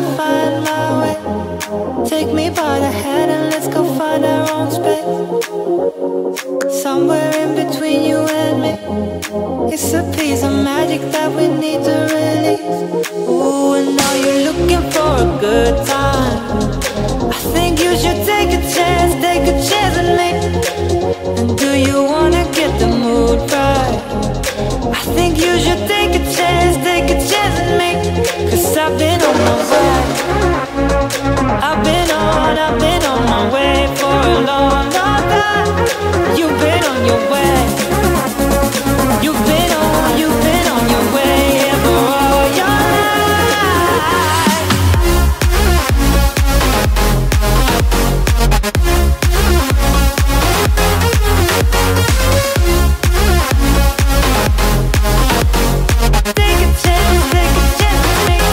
to find my way. Take me by the hand and let's go find our own space. Somewhere in between you and me, it's a piece of magic that we need to release. Ooh, and now you're looking for a good time. I think you should take a chance on me. And do you wanna get the mood right? I think you should take a chance on me. Cause I've been on my way. I've been on my way for a long, long time. You've been on your way. You've been on your way, yeah, for all your life. Take a chance on me.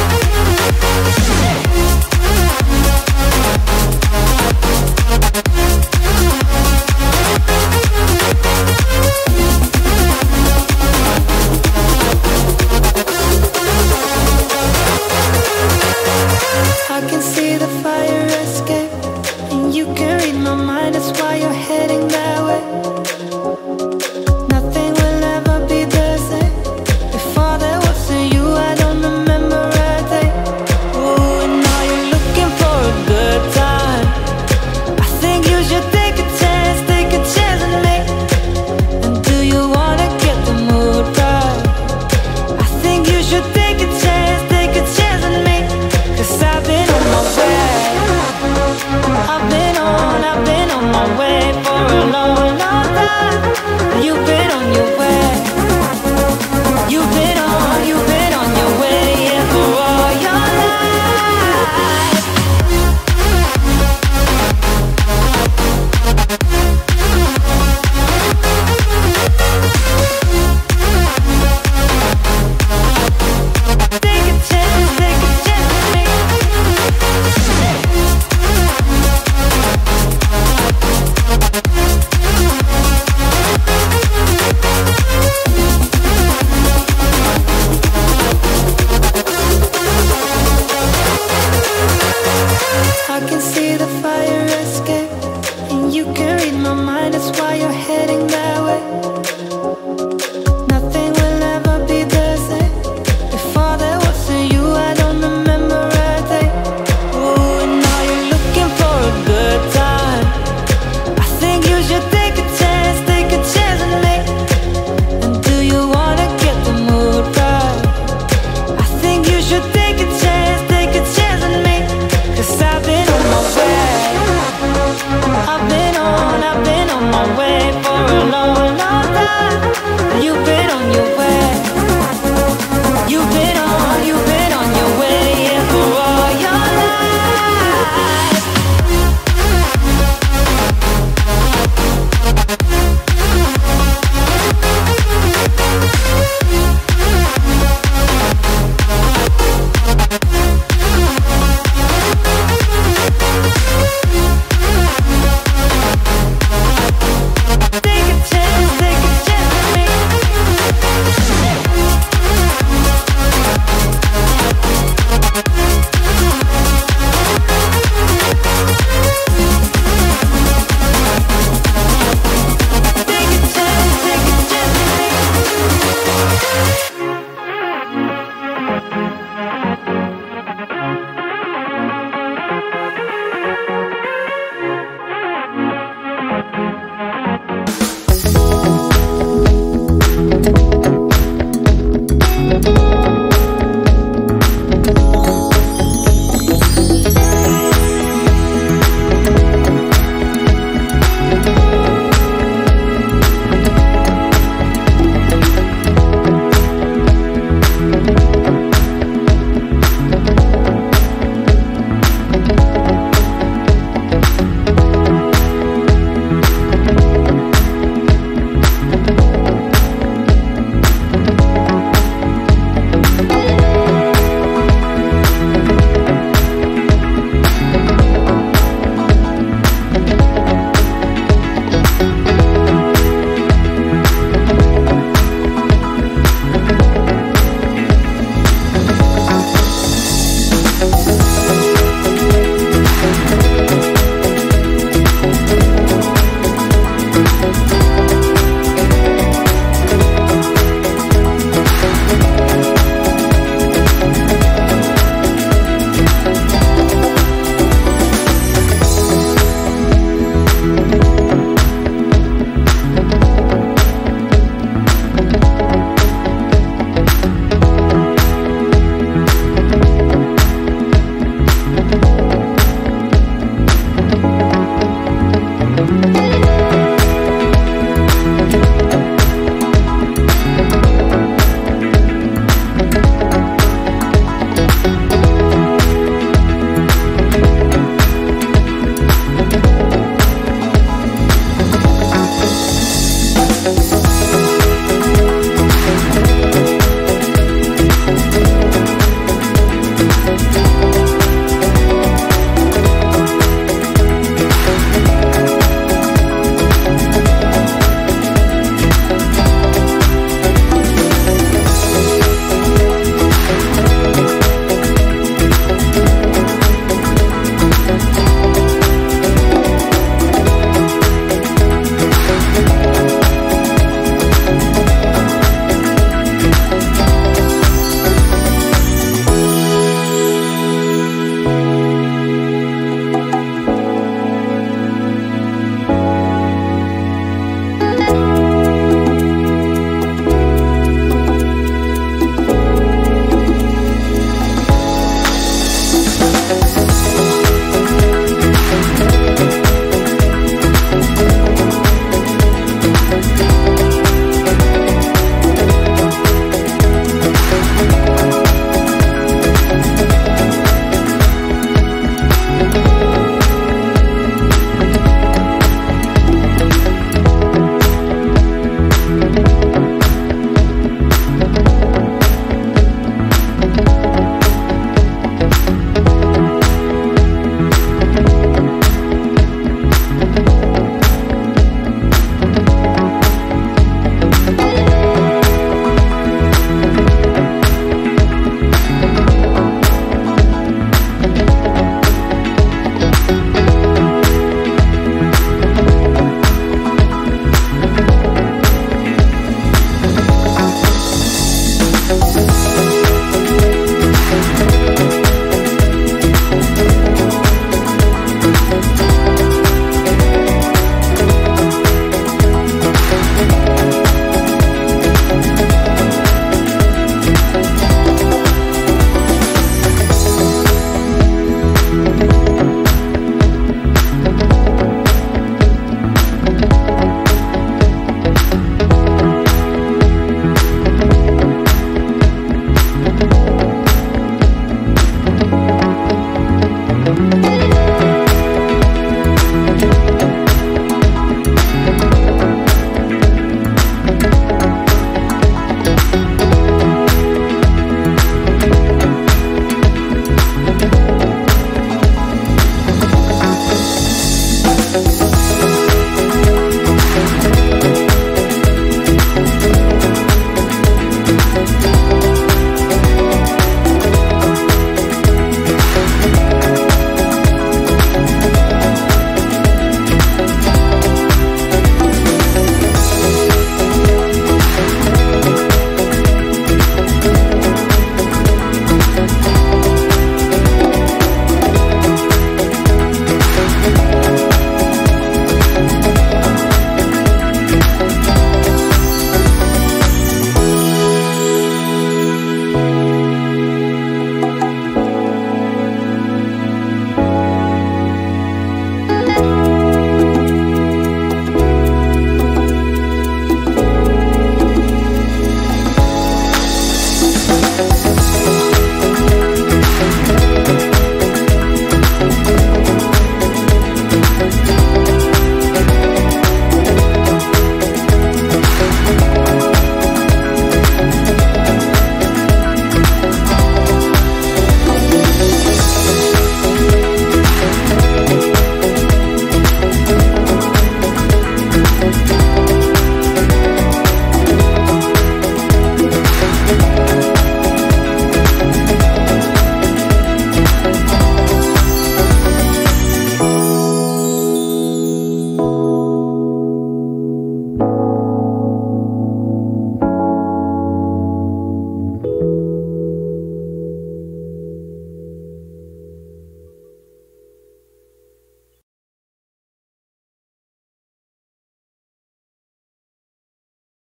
I can see the fire escape, and you can read my mind, that's why you're heading that way. Nothing will ever be the same. Before there was a you, I don't remember a day. Ooh, and now you're looking for a good time. I think you should take a chance on me. And do you wanna get the mood right? I think you should take a chance on me. Cause I've been on my way. I've been on my way for a long, long time. You've been on your way. You've been on your way, yeah, for all your life. Take a chance on me. I can see the fire escape, and you can read my mind, that's why you're heading that way. Nothing will ever be the same. Before there was a you, I don't remember a day. Ooh, and now you're looking for a good time. I think you should take a chance on me. And do you wanna get the mood right? I think you should take a chance on me. Cause I've been on my way. I've been on my way for a long, long time. You've been on your way. You've been on your way, yeah, for all your life. Take a chance on me.